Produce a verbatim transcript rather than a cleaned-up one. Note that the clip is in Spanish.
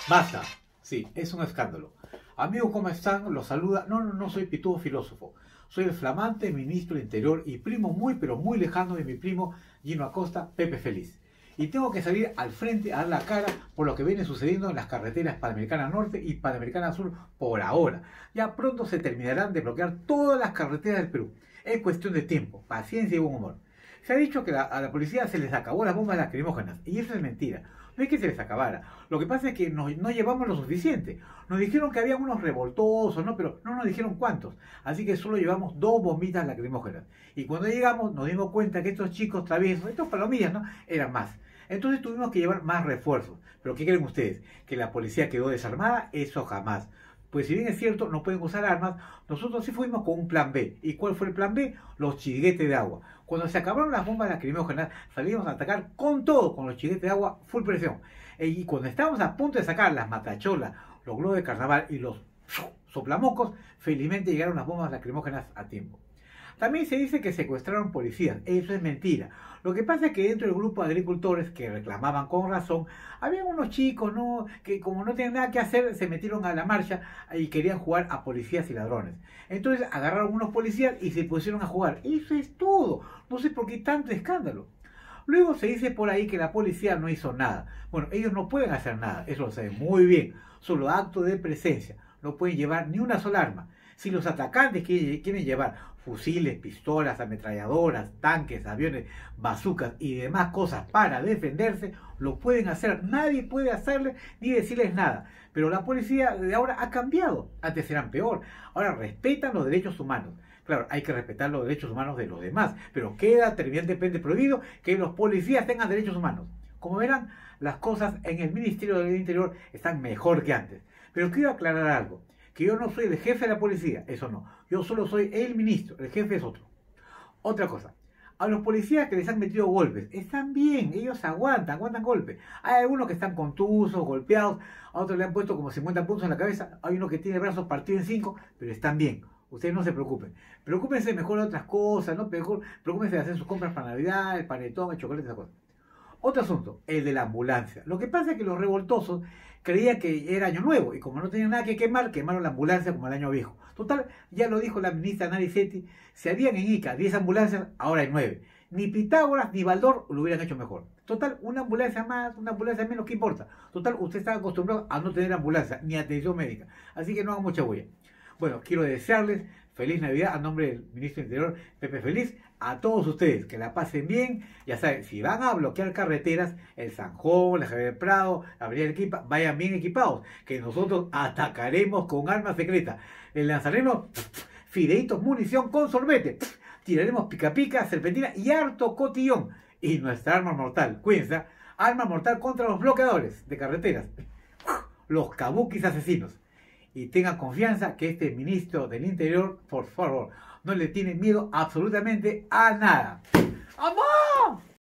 Basta. Sí, es un escándalo. Amigos, ¿cómo están? Los saluda. No, no, no soy pitúo filósofo. Soy el flamante ministro del Interior y primo muy, pero muy lejano de mi primo Gino Acosta, Pepe Feliz. Y tengo que salir al frente a dar la cara por lo que viene sucediendo en las carreteras Panamericana Norte y Panamericana Sur por ahora. Ya pronto se terminarán de bloquear todas las carreteras del Perú. Es cuestión de tiempo, paciencia y buen humor. Se ha dicho que la- a la policía se les acabó las bombas lacrimógenas, y eso es mentira. No es que se les acabara. Lo que pasa es que no, no llevamos lo suficiente. Nos dijeron que había unos revoltosos, ¿no? Pero no nos dijeron cuántos. Así que solo llevamos dos bombitas lacrimógenas. Y cuando llegamos nos dimos cuenta que estos chicos traviesos, estos palomillas, ¿no? Eran más. Entonces tuvimos que llevar más refuerzos. Pero ¿qué creen ustedes? ¿Que la policía quedó desarmada? Eso jamás. Pues si bien es cierto, no pueden usar armas, nosotros sí fuimos con un plan B. ¿Y cuál fue el plan B? Los chiguetes de agua. Cuando se acabaron las bombas lacrimógenas, salimos a atacar con todo, con los chiguetes de agua, full presión. E- Y cuando estábamos a punto de sacar las matacholas, los globos de carnaval y los soplamocos, felizmente llegaron las bombas lacrimógenas a tiempo. También se dice que secuestraron policías. Eso es mentira. Lo que pasa es que dentro del grupo de agricultores que reclamaban con razón, había unos chicos, ¿no?, que como no tenían nada que hacer, se metieron a la marcha y querían jugar a policías y ladrones. Entonces agarraron unos policías y se pusieron a jugar. Eso es todo. No sé por qué tanto escándalo. Luego se dice por ahí que la policía no hizo nada. Bueno, ellos no pueden hacer nada, eso lo saben muy bien. Solo acto de presencia. No pueden llevar ni una sola arma. Si los atacantes quieren llevar fusiles, pistolas, ametralladoras, tanques, aviones, bazucas y demás cosas para defenderse, lo pueden hacer. Nadie puede hacerles ni decirles nada. Pero la policía de ahora ha cambiado. Antes eran peor. Ahora respetan los derechos humanos. Claro, hay que respetar los derechos humanos de los demás, pero queda terminantemente prohibido que los policías tengan derechos humanos. Como verán, las cosas en el Ministerio del Interior están mejor que antes. Pero quiero aclarar algo, que yo no soy el jefe de la policía, eso no. Yo solo soy el ministro, el jefe es otro. Otra cosa, a los policías que les han metido golpes, están bien, ellos aguantan, aguantan golpes. Hay algunos que están contusos, golpeados, a otros le han puesto como cincuenta puntos en la cabeza, hay uno que tiene brazos partidos en cinco, pero están bien. Ustedes no se preocupen. Preocúpense mejor de otras cosas, ¿no? Mejor, preocúpense de hacer sus compras para Navidad, el panetón, el chocolate, esas cosas. Otro asunto, el de la ambulancia. Lo que pasa es que los revoltosos creían que era año nuevo y como no tenían nada que quemar, quemaron la ambulancia como el año viejo. Total, ya lo dijo la ministra Naricetti, si habían en Ica diez ambulancias, ahora hay nueve. Ni Pitágoras ni Baldor lo hubieran hecho mejor. Total, una ambulancia más, una ambulancia menos, ¿qué importa? Total, usted está acostumbrado a no tener ambulancia ni atención médica. Así que no hagan mucha bulla. Bueno, quiero desearles feliz Navidad a nombre del ministro del Interior, Pepe Feliz, a todos ustedes, que la pasen bien. Ya saben, si van a bloquear carreteras, el Sanjón, la Javier Prado, la Avenida Arequipa, vayan bien equipados, que nosotros atacaremos con armas secretas. Les lanzaremos fideitos, munición con sorbete, tiraremos pica pica, serpentina y harto cotillón. Y nuestra arma mortal, cuídense, arma mortal contra los bloqueadores de carreteras, los kabukis asesinos. Y tengan confianza que este ministro del Interior, por favor, no le tiene miedo absolutamente a nada. ¡Amor!